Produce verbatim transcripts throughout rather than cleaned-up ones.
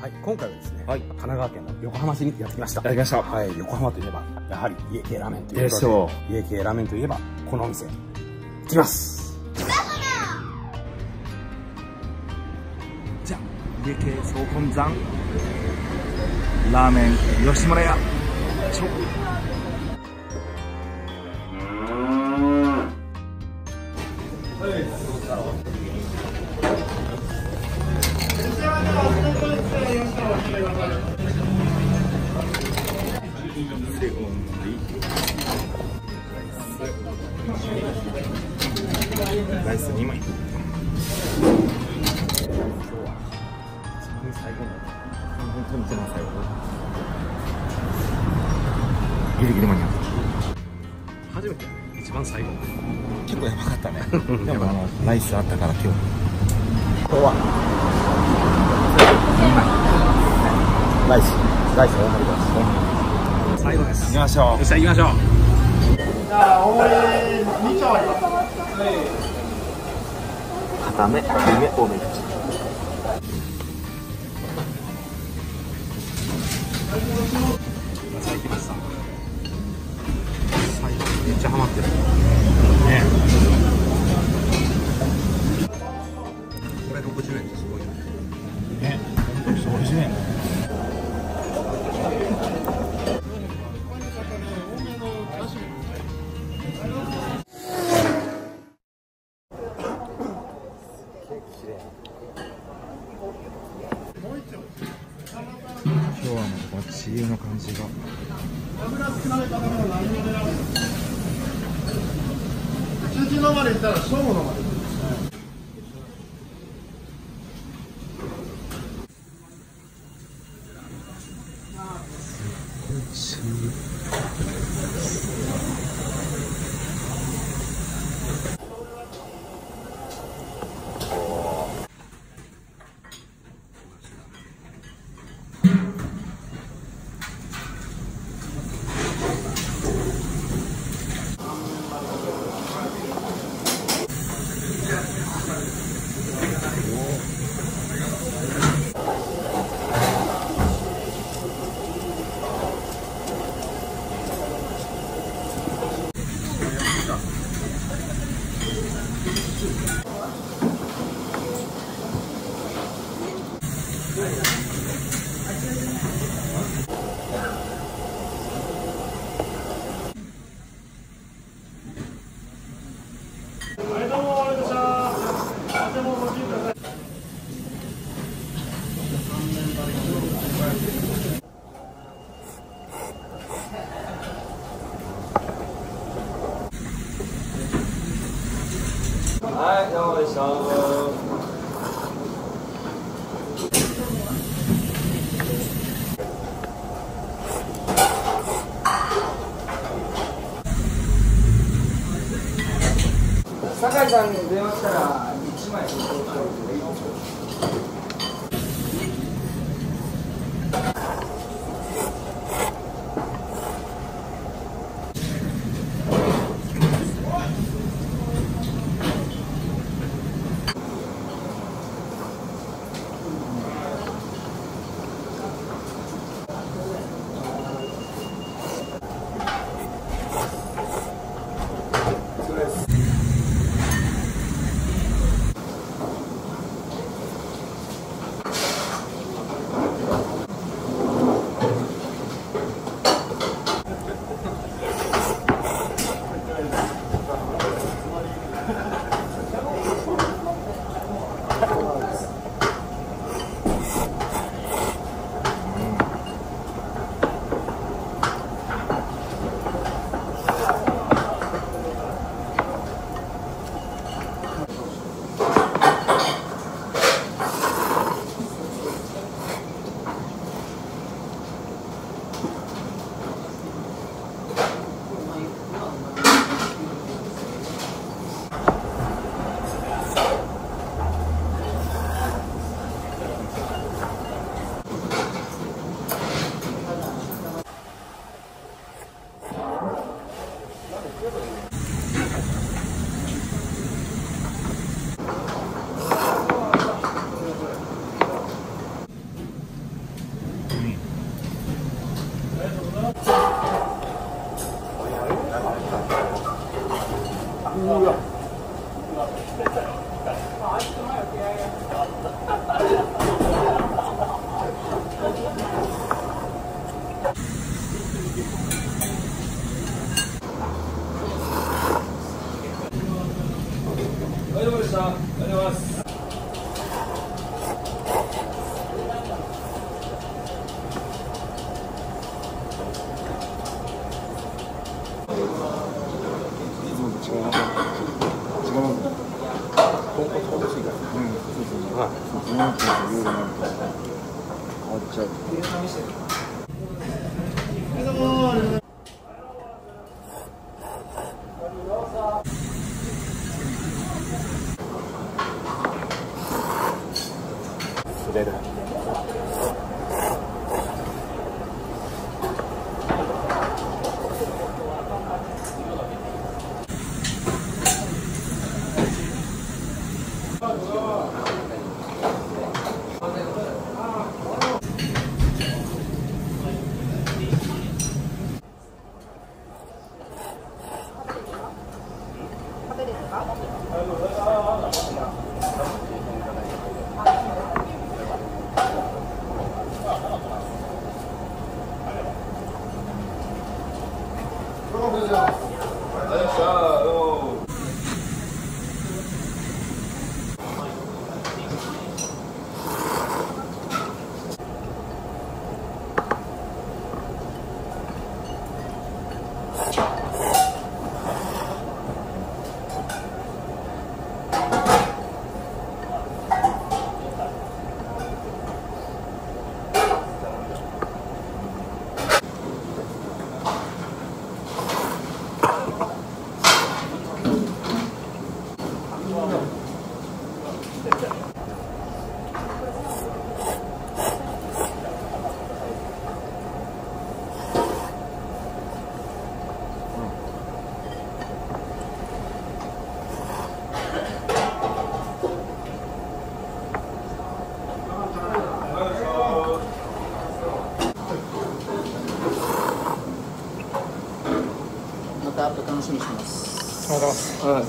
はい、今回はですね、 はい、 神奈川県の横浜市にやってきました。 やりました。 はい、横浜といえばやはり家系ラーメンということで、家系ラーメンといえばこのお店行ってきます。 じゃあ家系総本山ラーメン吉村屋ちょライスにまい。今日は一番最後の本当に一番最後ギリギリ間に合った。 初めて一番最後結構やばかったね。でもあのライスあったから今日今日はライスライス大盛りです。最後です。 行きましょう。 よっしゃ行きましょう。 じゃあ大盛りに丁あります。 固め、夢多めです。 さあ行きました。最後めっちゃハマってるね。これろくじゅうえんってすごいね。 ね、本当にそうですね。今日はもうバッチリの感じが。 油少なめ高めの何も狙う。中心のまで行ったら正午のまで。はい、どうも終わりました。でもご注意ください。 はい、どうもでした。酒井さんに電話したらいちまい。 ちゃう。 釣れる。 また後楽しみにしてます。 ありがとうございます。 ありがとうございます。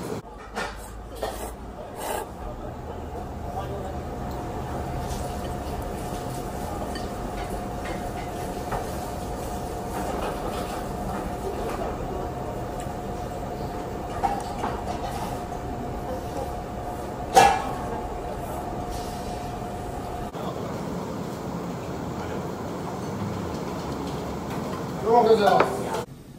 どうもありがとうございます。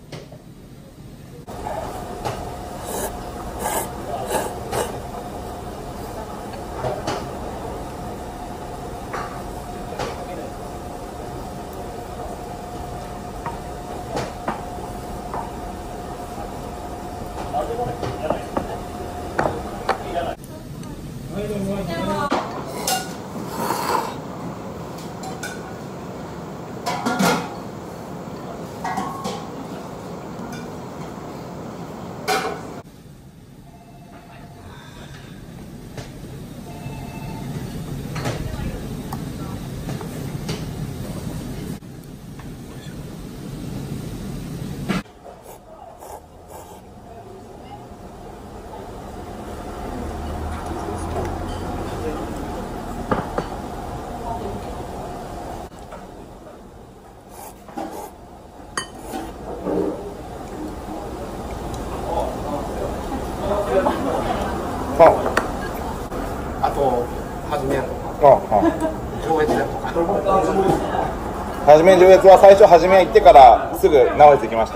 あと、はじめやとか、上越やとか。 はじめ上越は最初はじめ行ってからすぐ直江津行きました。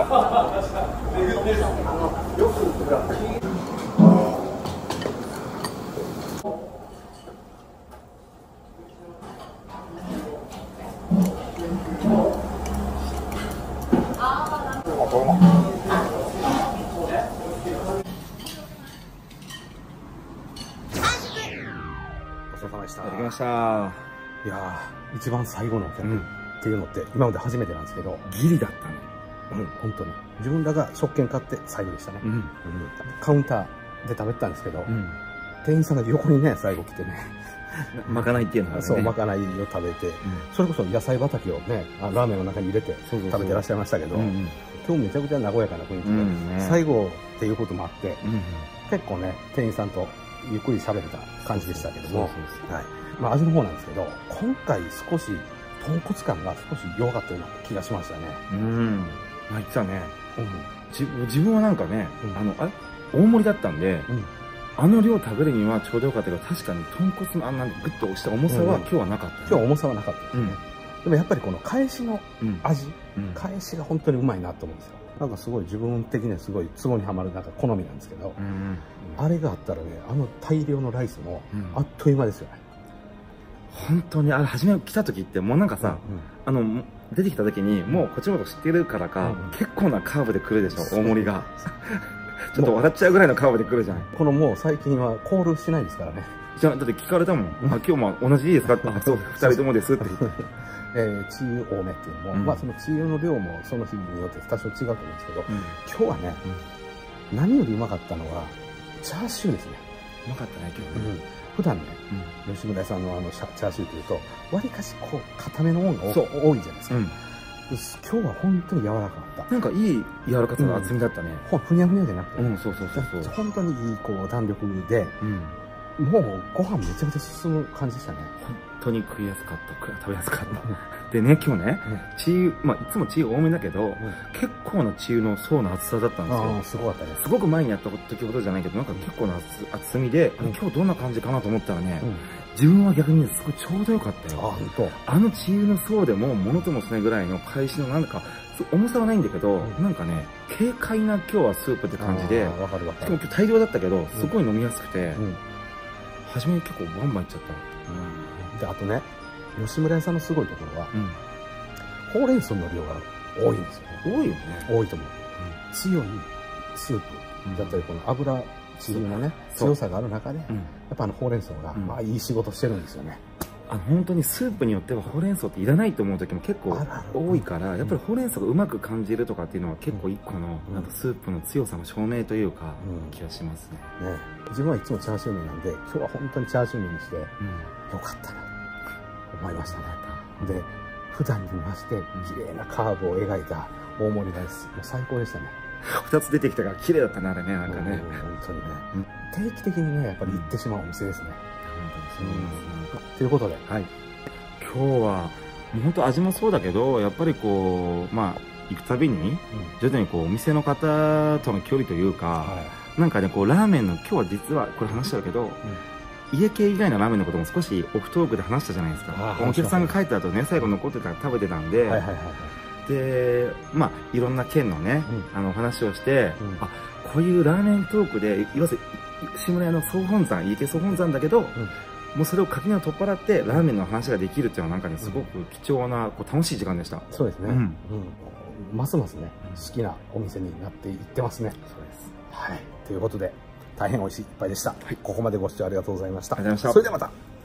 あ、これも。 お疲れ様でした。 できました。 いやー、一番最後のお客っていうのって今まで初めてなんですけど、 ギリだったね。 うん、本当に自分らが食券買って最後でしたね。 うん。 うん、カウンターで食べてたんですけど、 うん。 店員さんが横にね最後来てね、 まかないっていうのがね。 そうまかないを食べて、それこそ野菜畑をねあラーメンの中に入れて食べてらっしゃいましたけど、今日めちゃくちゃ和やかな雰囲気で、最後っていうこともあって、結構ね店員さんとゆっくり喋れた感じでしたけども、はい、まあ味の方なんですけど、今回少し豚骨感が少し弱かったような気がしましたね。 うん。まあ言ってたね。 うん、 自自分はなんかね、 うん、 あのあれ大盛りだったんで、 うん、 あの量食べるにはちょうどよかったけど、確かに豚骨のあんなグッと押した重さは今日はなかった、ね。 今日は重さはなかったですね。うん、でもやっぱりこの返しの味、 うん、 返しが本当にうまいなと思うんですよ。なんかすごい自分的にはすごいツボにはまるなんか好みなんですけど、うん、あれがあったらね、あの大量のライスもあっという間ですよね。 本当にあれ初め来た時ってもうなんかさ、あの出てきた時にもうこっちのこと知ってるからか、結構なカーブで来るでしょ、大盛りが。ちょっと笑っちゃうぐらいのカーブで来るじゃん。 このもう最近はコールしないですからね。 じゃあだって聞かれたもん。あ、今日も同じいいですかって。あ、そう、二人ともですって言って。 えー、チー油多めっていうのも、うん、まあそのチー油の量もその日によって多少違うと思うんですけど、うん、今日はね、うん、何よりうまかったのはチャーシューですね。 うまかったね今日ね。うん、 普段ね、うん、吉村屋さんのあのチャーシューというとわりかしこう固めのものが多いじゃないですか。うん、今日は本当に柔らかかった。 なんかいい柔らかさの厚みだったね。 うん、ふにゃふにゃじゃなくて、 うん、そうそうそうそう。 本当にいいこう弾力で、うん、もうご飯めちゃめちゃ進む感じでしたね。 本当に食いやすかった、食べやすかった。でね、今日ね、チー油、まあいつもチー油多めだけど、結構なチー油の層の厚さだったんですよ。 すごかったね。 すごく前にやった時ほどじゃないけど、なんか結構な厚みで、今日どんな感じかなと思ったらね、自分は逆にすごいちょうどよかったよ。あのチー油の層でもものともしないぐらいの返しのなんか重さはないんだけど、なんかね軽快な今日はスープって感じで、しかも今日大量だったけどすごい飲みやすくて、初めに結構バンバンいっちゃった。 であとね、吉村屋さんのすごいところは、ほうれん草の量が多いんですよね。 多いよね。 多いと思う。強いスープだったり、この油チー油のね強さがある中で、やっぱあのほうれん草がまあいい仕事してるんですよね。 あの本当にスープによってはほうれん草っていらないと思う時も結構多いから、やっぱりほうれん草がうまく感じるとかっていうのは結構一個のなんかスープの強さの証明というか気がしますね。 ね、自分はいつもチャーシュー麺なんで、今日は本当にチャーシュー麺にしてよかったなと思いましたね。で普段に増して綺麗なカーブを描いた大盛りライス、もう最高でしたね。 ふたつ出てきたから綺麗だったね、あれね、なんかね。 本当にね、定期的にねやっぱり行ってしまうお店ですね。ということで、 はい、今日はもう本当味もそうだけど、やっぱりこうまあ行くたびに徐々にこうお店の方との距離というか、なんかねこうラーメンの今日は実はこれ話しちゃうけど、家系以外のラーメンのことも少しオフトークで話したじゃないですか。お客さんが帰った後ね、最後残ってたら食べてたんで、でまあいろんな県のね、あのお話をして、あこういうラーメントークでいわゆる吉村屋の総本山、家系総本山だけど、もうそれを垣根を取っ払ってラーメンの話ができるっていうのはなんかねすごく貴重なこう楽しい時間でした。 そうですね。ますますね好きなお店になっていってますね。そうです。はい。ということで大変美味しい一杯でした。ここまでご視聴ありがとうございました。 ありがとうございました。 それではまた。